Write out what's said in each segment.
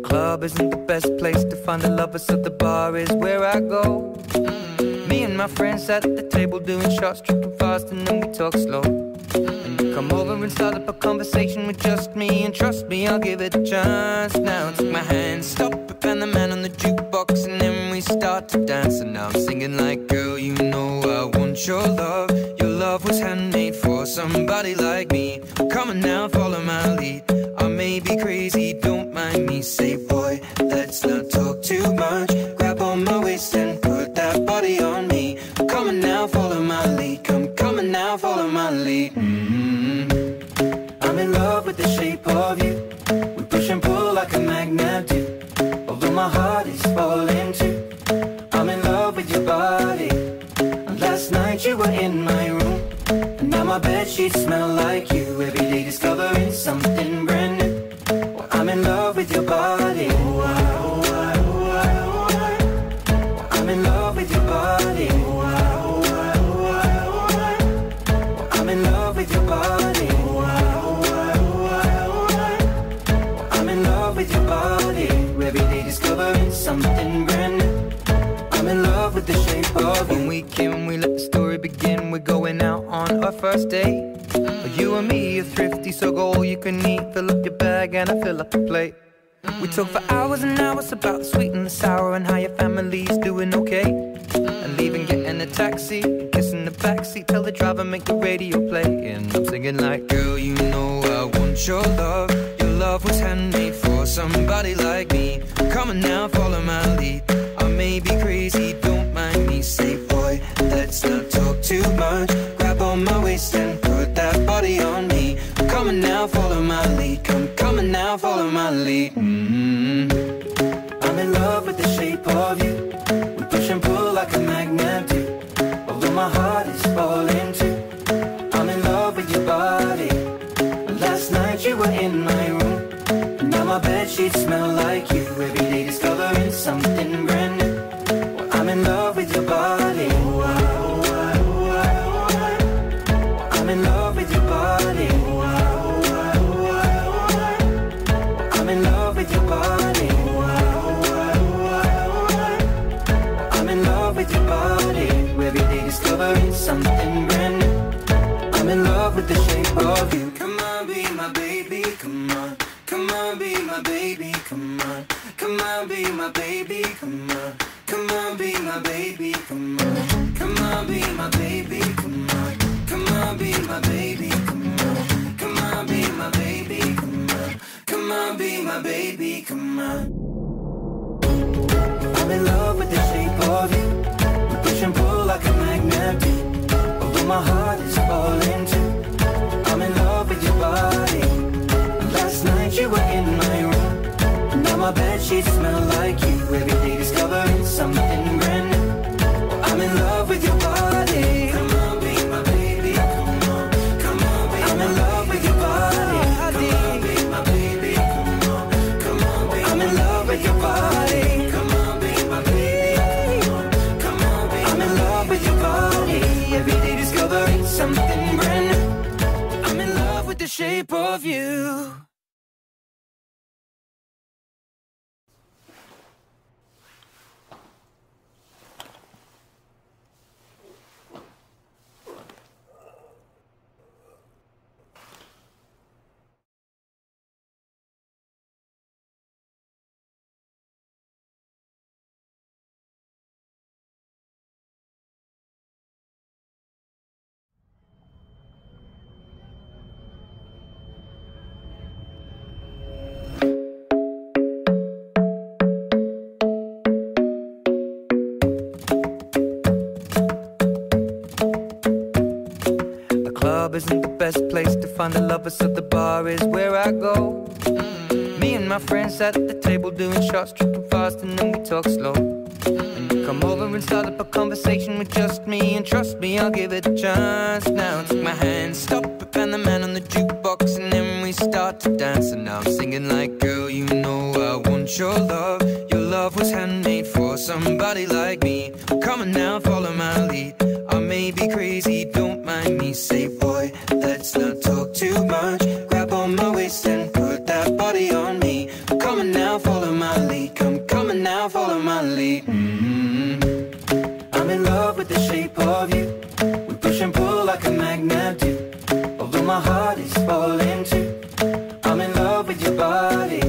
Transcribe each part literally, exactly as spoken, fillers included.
club isn't the best place to find a lover, so the bar is where I go. Me and my friends at the table doing shots, tripping fast, and then we talk slow. And you come over and start up a conversation with just me, and trust me, I'll give it a chance. Now take my hand, stop it, and the man on the jukebox, and then we start to dance. And now I'm singing like, girl, you know I want your love. Your love was handmade for somebody like me. Come on now, follow my lead. I may be crazy, don't mind me. Say, boy, let's not talk too much. Grab on my waist and put that body on me. Come on now, follow my lead. Come, come on now, follow my lead. Mm-hmm. I'm in love with the shape of you. We push and pull like a magnet do. Although my heart is falling too. I'm in love with your body. Last night you were in my room, and now my bedsheets smell like you. Every day discovering something brand new. Well, I'm in love with your body. Oh, I, oh, I, oh, I, oh, I. Well, I'm in love with your body. Oh, I, oh, I, oh, I, oh, I. Well, I'm in love with your body. Oh, I, oh, I, oh, I, oh, I. Well, I'm in love with your body. Every day discovering something brand new. I'm in love with the shape of you. When we came, we let the story begin. We're going out on our first date. You and me are thrifty, so go all you can eat. Fill up your bag and I fill up the plate. We talk for hours and hours about the sweet and the sour, and how your family's doing okay. And leaving, getting a taxi, kissing the backseat, tell the driver make the radio play. And I'm singing like, girl, you know I want your love. Your love was handmade for somebody like me. Come on now, follow my lead. I may be crazy, don't mind me. Say, boy, let's not talk too much. Grab on my waist and put that body on me. Come on now, follow my lead. Come, come on now, follow my lead. Mm-hmm. I'm in love with the shape of you. We push and pull like a magnet do. Although my heart is falling too. I'm in love with your body. Last night you were in my room, and now my bedsheets smell like you. Every day discovering something brand new. Well, I'm in love with your body. Oh, I, oh, I, oh, I, oh, I. Well, I'm in love with your body. Oh, I, oh, I, oh, I, oh, I. Well, I'm in love with your body. Oh, I, oh, I, oh, I, oh, I. Well, I'm in love with your body. Every day discovering something brand new. I'm in love with the shape of you. Come on, be my baby, come on. Come on, be my baby, come on. Come on, be my baby, come on. Come on, be my baby, come on. Come on, be my baby, come on. Come on, be my baby, come on. Come on, be my baby, come on. Come on, be my baby, come on. I'm in love with the shape of you. We push and pull like a magnet do. Although my heart is falling too. I'm in love with your body. Last night you were in my room, and now my bedsheets smell like you. Every day discovering something brand new. Well, I'm in love with your body. Come on, be my baby, come on. Come on, be I'm in love with your body. Come on, be my baby, come on. Come on, be I'm in love with your body. Come on, be my baby, come on. Come on, be I'm in love with your body. Every day discovering something brand new. I'm in love with the shape of you. Isn't the best place to find a lover, so the bar is where I go. Me and my friends at the table doing shots, tripping fast, and then we talk slow. And you come over and start up a conversation with just me, and trust me, I'll give it a chance. Now take my hand, stop it, and the man on the jukebox, and then we start to dance. And now I'm singing like, girl, you know I want your love. Your love was handmade for somebody like me. Come on now, follow my lead. I may be crazy, don't mind me. Say, boy, let's not talk too much. Grab on my waist and put that body on me. Come on now, follow my falling too. I'm in love with your body.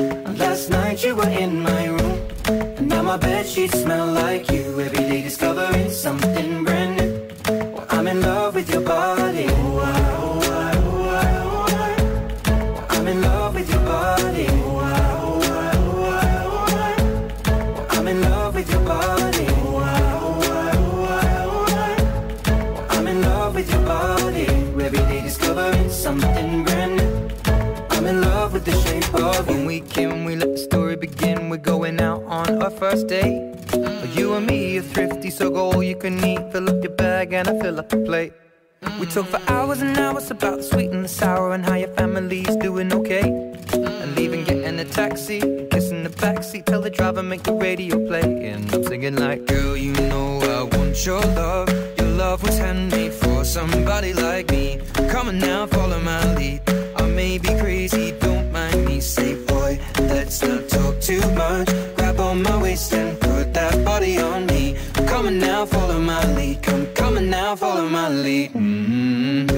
Last night you were in my room, and now my bedsheets smell like you. Every day discovering something brand new. Well, I'm in love with your body. Oh, I, oh, I, oh, I, oh, I. Well, I'm in love with your body. Oh, I, oh, I, oh, I, oh, I. Well, I'm in love with your body. Oh, I, oh, I, oh, I, oh, I. Well, I'm in love with your body. Every day discovering something brand new. I'm in love with the shape of you. When we came, we let the story begin. We're going out on our first date. You and me are thrifty, so go all you can eat. Fill up your bag and I fill up the plate. We talk for hours and hours about the sweet and the sour, and how your family's doing okay. And leaving, getting a taxi, kissing the backseat, tell the driver make the radio play. And I'm singing like, girl, you know I want your love. Your love was handmade for somebody like me. Come on now, follow my lead. I may be crazy, don't mind me. Say, boy, let's not talk too much. Grab on my waist and put that body on me. Come on now, follow my lead. Come, come on now, follow my lead. Mm-hmm.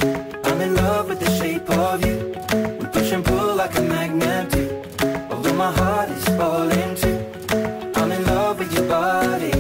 I'm in love with the shape of you. We push and pull like a magnet do. Although my heart is falling too. I'm in love with your body.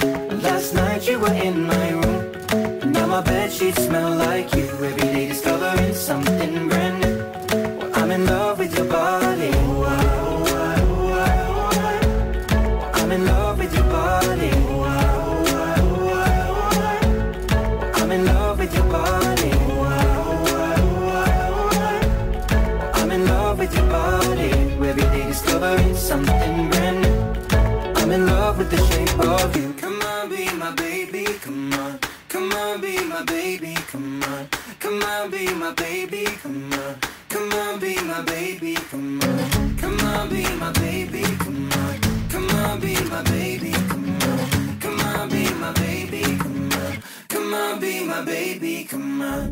Last night you were in my room, and now my bedsheets smell like you. Every day discovering something brand new. Well, I'm in love with your body. Oh, I, oh, I, oh, I, oh, I. Well, I'm in love with your body. Oh, I, oh, I, oh, I, oh, I. Well, I'm in love with your body. Oh, I, oh, I, oh, I, oh, I. Well, I'm in love with your body. Every day discovering something brand new. I'm in love with the shape of you. Come on, be my baby, come on. Come on, be my baby, come on. Come on, be my baby, come on. Come on, be my baby, come on. Come on, be my baby, come on. Come on, be my baby, come on. Come on, be my baby, come on. Come on, be my baby, come on.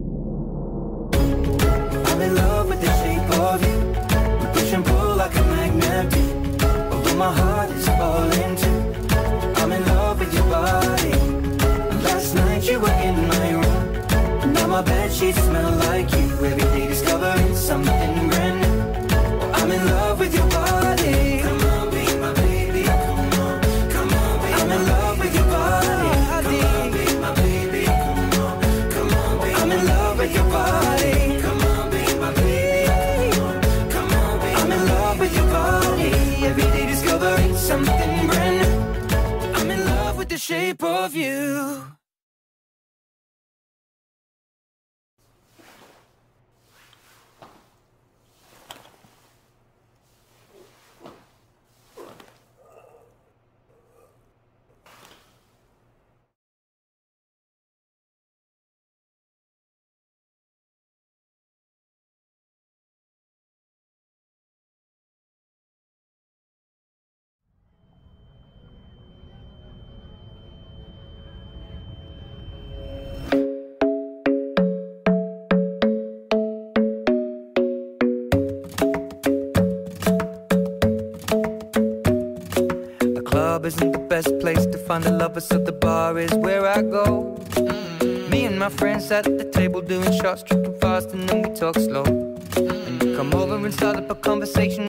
I'm in love with the shape of you. We push and pull like a magnet do. Although my heart is falling too. I'm in love with your body. Last night you were in my room, and now my bedsheets smell like you. Every day discovering something brand new. Well, I'm in love with your body. Come on, be my baby, come on. Come on, be I'm in love with your body. Come on, be my baby, come on. Come on, be I'm in love with your body. Come on, be my baby, come on. Come on, be I'm in love with your body. Every day discovering something brand new. I'm in love with the shape of you. Isn't the best place to find a lover, so the bar is where I go. Me and my friends at the table doing shots, tripping fast, and then we talk slow. And you come over and start up a conversation.